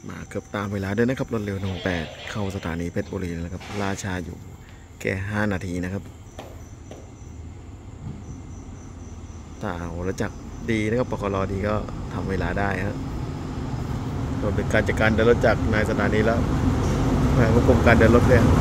มาเกือบตามเวลาด้วยนะครับรถเร็ว18เข้าสถานีเพชรบุรีแล้วครับราชาอยู่แค่5 นาทีนะครับถ้าโหราจักรดีนะครับปครดีก็ทำเวลาได้ฮะรวมถึงการจัดการเดินรถจากนายสถานีแล้วแผนควบคุมการเดินรถเลย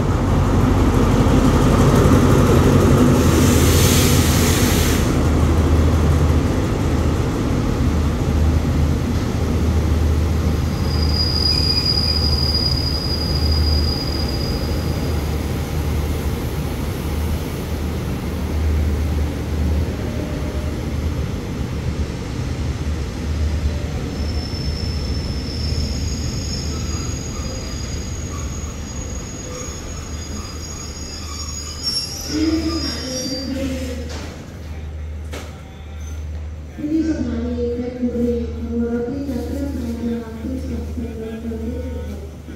ที่สถานีเพชรบุรีขบวนรถที่จะเคลื่อนไปในลำที่สองเป็นรถเร็วที่สุด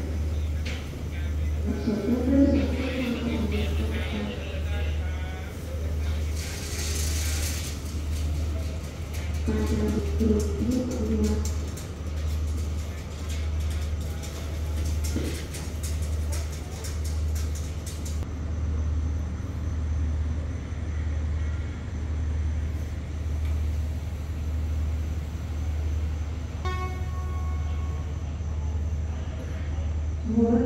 รับส่งนักเรียนที่ทางออกการจะดูที่คุณวัดขบวน